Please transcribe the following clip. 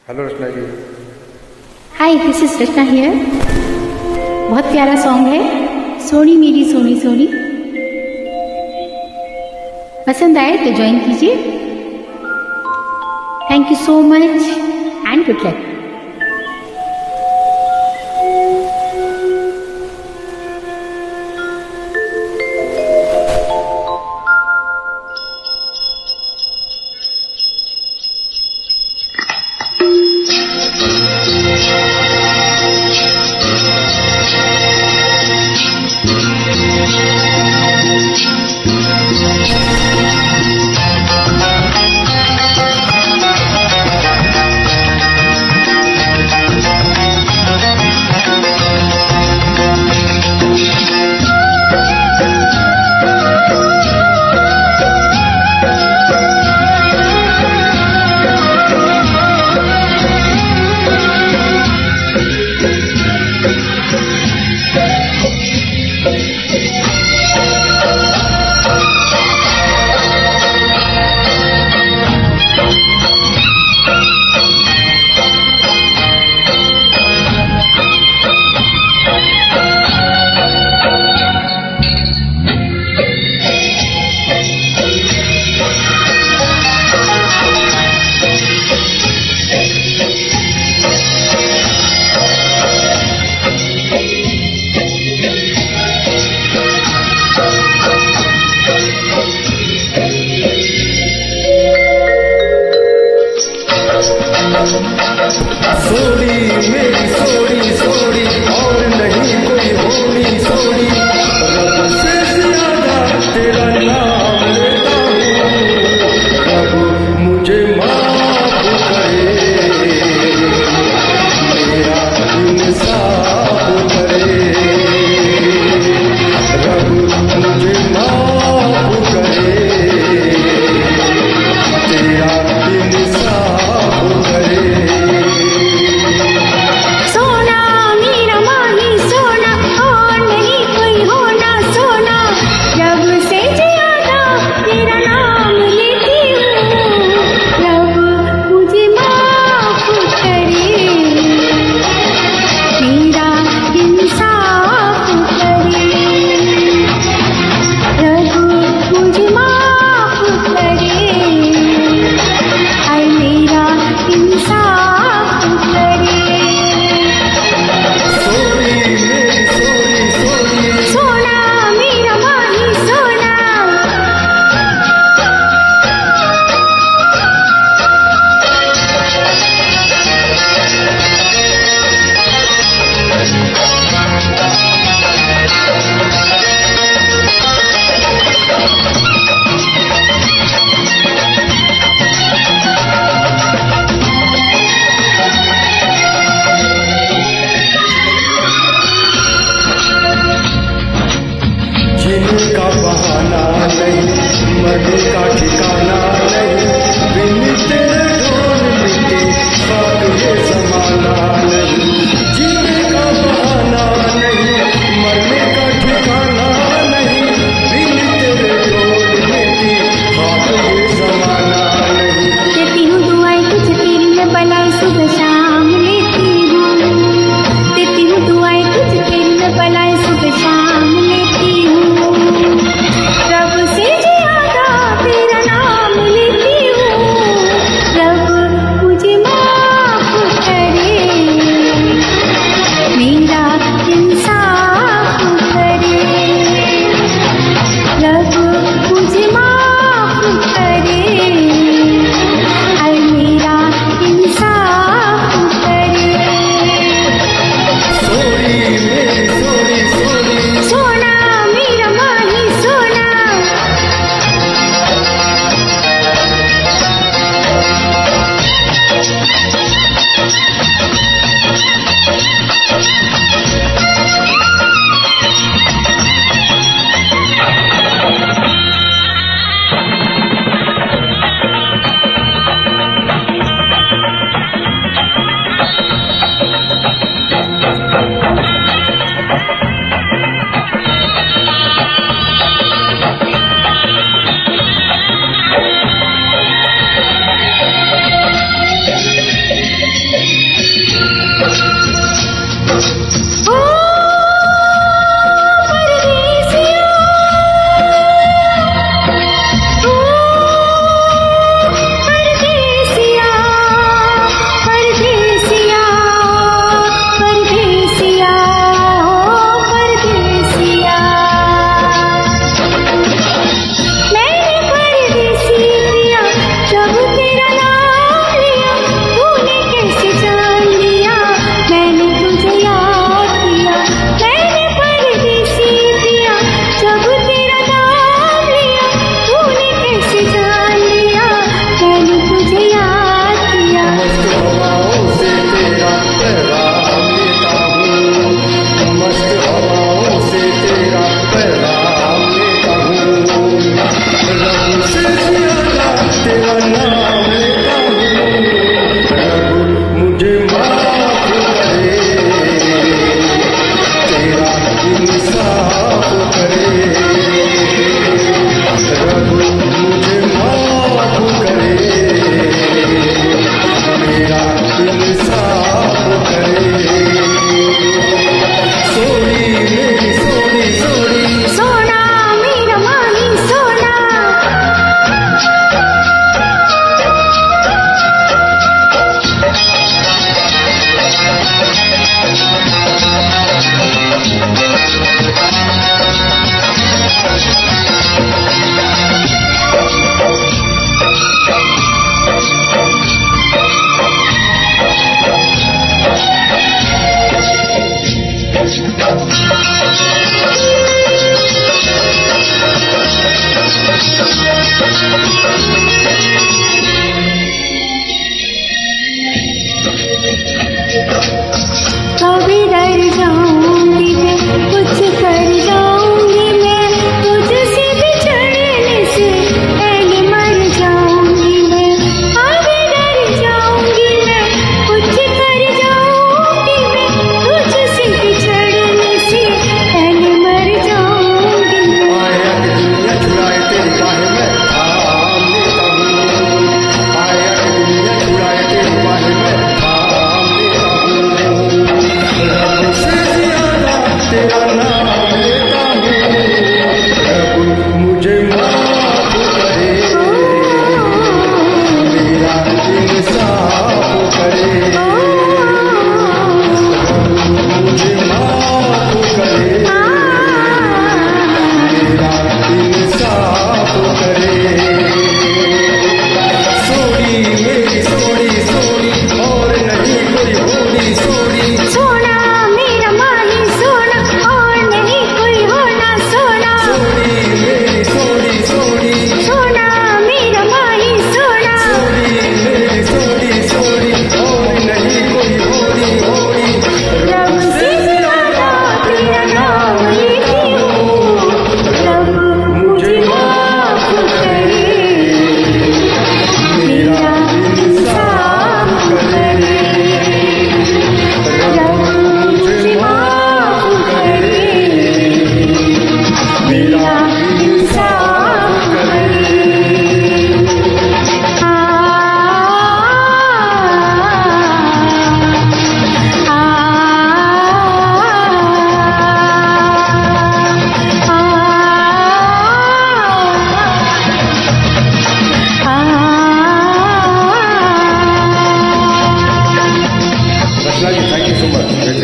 Hello Rachna ji. Hi, this is Rachna here. बहुत प्यारा song है, सोनी मेरी सोनी सोनी। पसंद आए तो ज्वाइन कीजिए। Thank you so much and good luck. सोनी मेरी सोनी सोनी और नहीं कोई होनी सोनी, रब से ज्यादा तेरा नाम लेता हूँ, रब मुझे माफ करे, मेरा इंसाफ करे, रब मुझे माफ करे, तेरा इंसाफ करे। का बहाना नहीं, मरने का ठिकाना नहीं, बिन तेरे ढोल मिटे खाक ये जमाना नहीं। जीने का बहाना नहीं, मरने का ठिकाना नहीं, बिन तेरे ढोल मिटे खाक ये जमाना नहीं। देती हूँ दुआएं तुझे तेरी मैं बलाएं सुबह शाम लेती हूँ, देती हूँ दुआएं तुझे तेरी मैं बलाएं सुबह शाम लेती हूँ। रब से ज्यादा तेरा नाम लेती हूँ, रब मुझे माफ करे, मेरा इंसाफ करे, रब मुझे माफ करे, मेरा इंसाफ Krishna ji, thank you so much.